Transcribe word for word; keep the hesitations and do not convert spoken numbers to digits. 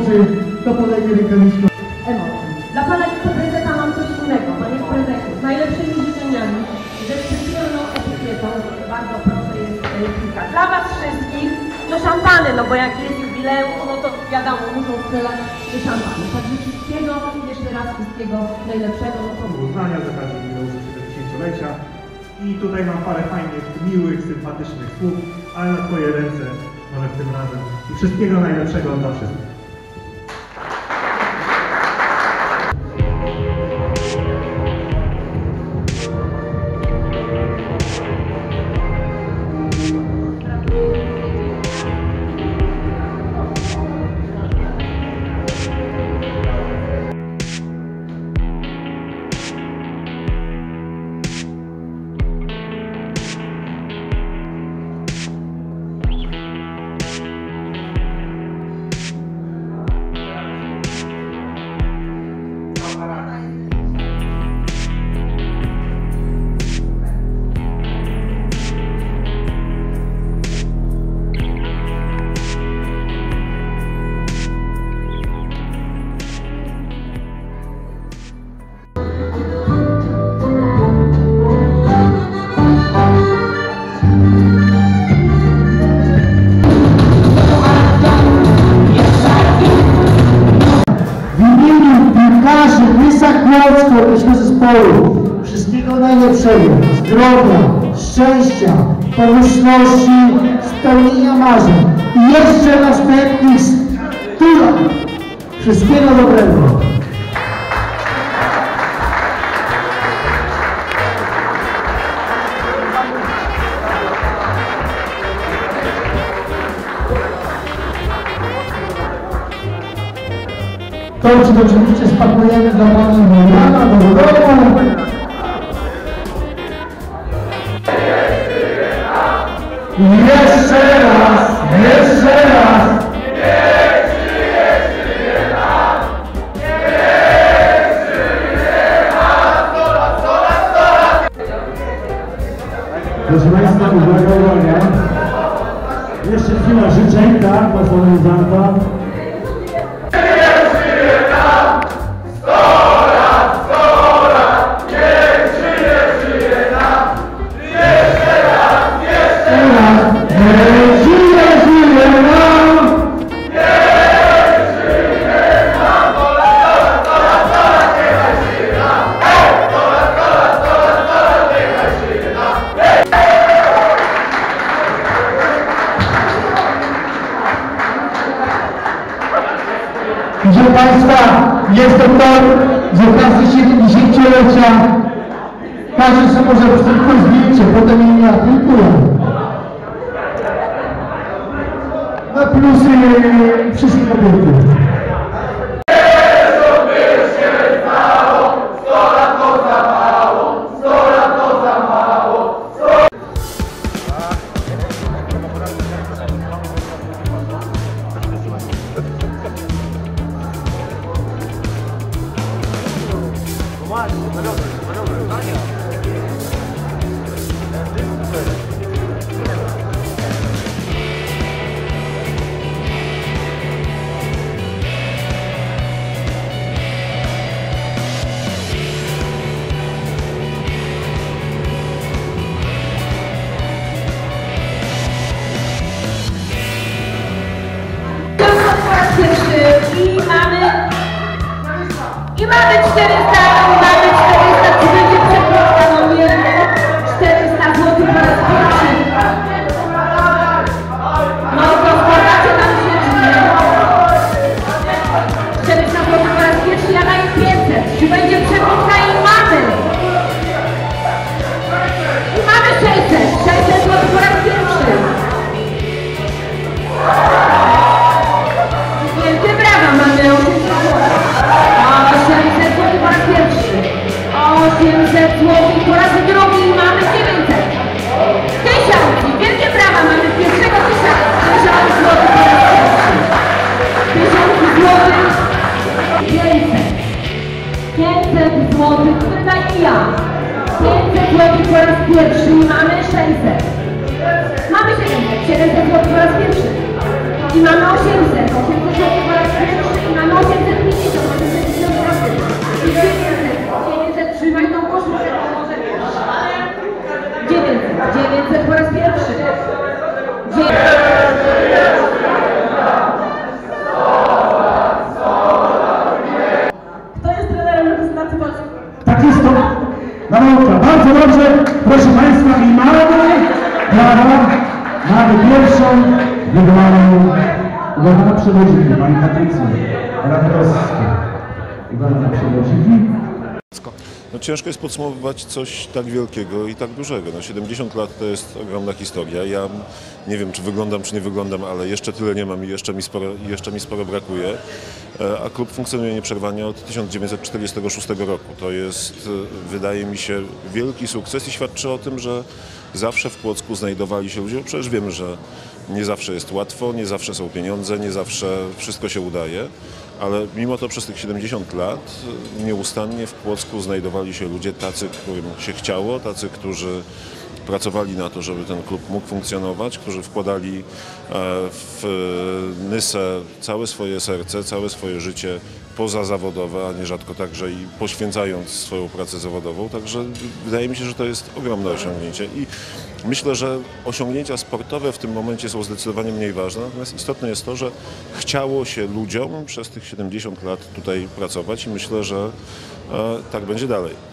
pomocy, to podejmie rękawiczkę. Emocji. Dla pana wiceprezesa mam coś innego, panie prezesie. Z najlepszymi życzeniami, ze specjalną etykietą, bardzo proszę, jest kilka. Dla was wszystkich, no szampany, no bo jak jest jubileusz, no to wiadomo, muszą strzelać szampany. Także wszystkiego, jeszcze raz wszystkiego najlepszego. No to uznania z okazji jubileuszu siedemdziesięciolecia. I tutaj mam parę fajnych, miłych, sympatycznych słów, ale na twoje ręce może w tym razem. I wszystkiego najlepszego dla wszystkich. Naszego zespołu wszystkiego najlepszego, zdrowia, szczęścia, pomyślności, spełnienia marzeń i jeszcze następnych stu lat. Wszystkiego dobrego. To oczywiście spakujemy dla pani Mariana do domu. Jeszcze raz, jeszcze raz. Niech żyje, żyje nam. Niech żyje nam. sto lat, sto lat, sto lat. Proszę Państwa, uwaga, uwaga. Jeszcze chwila życzeń, tak, dla solenizanta. Proszę Państwa, jest to to, że w okazji siedemdziesięciolecia każdy sobie może tylko zdjęcie, potem inni aplikują. Na plusy wszystkie kobiety. I mamy, i mamy czterysta, mamy czterysta, czy będzie przepłata, no nie, czterysta złotych po raz pierwszy. No i gospodarze tam się dzieje. czterysta złotych po raz pierwszy, ja daję pięćset. Czy będzie przepłata i mamy. I mamy sześćset, sześćset złotych po raz pierwszy. Wielkie brawa, mamy osiemset złotych po raz pierwszy. osiemset złotych po raz drugi i mamy dziewięćset. Tysiąc. Wielkie brawa, mamy pierwszego tysiąca. tysiąc złotych po raz pierwszy. tysiąc złotych. pięćset. pięćset złotych, tutaj i ja. pięćset złotych po raz pierwszy i mamy sześćset. Mamy siedemset. siedemset złotych po raz pierwszy. I mamy osiemset. osiemset złotych po raz pierwszy. Proszę Państwa, i mamy, brawo, mamy pierwszą wygraną, uwaga, przewodnikiem, Pani Patrycja Radrowska. Uwaga, przewodnikiem. No, ciężko jest podsumowywać coś tak wielkiego i tak dużego. No, siedemdziesiąt lat to jest ogromna historia. Ja nie wiem, czy wyglądam, czy nie wyglądam, ale jeszcze tyle nie mam i jeszcze mi sporo, jeszcze mi sporo brakuje. A klub funkcjonuje nieprzerwanie od tysiąc dziewięćset czterdziestego szóstego roku. To jest, wydaje mi się, wielki sukces i świadczy o tym, że zawsze w Płocku znajdowali się ludzie. Przecież wiemy, że nie zawsze jest łatwo, nie zawsze są pieniądze, nie zawsze wszystko się udaje. Ale mimo to przez tych siedemdziesiąt lat nieustannie w Płocku znajdowali się ludzie tacy, którym się chciało, tacy, którzy pracowali na to, żeby ten klub mógł funkcjonować, którzy wkładali w Nysę całe swoje serce, całe swoje życie pozazawodowe, a nierzadko także i poświęcając swoją pracę zawodową. Także wydaje mi się, że to jest ogromne osiągnięcie i myślę, że osiągnięcia sportowe w tym momencie są zdecydowanie mniej ważne, natomiast istotne jest to, że chciało się ludziom przez tych siedemdziesiąt lat tutaj pracować i myślę, że tak będzie dalej.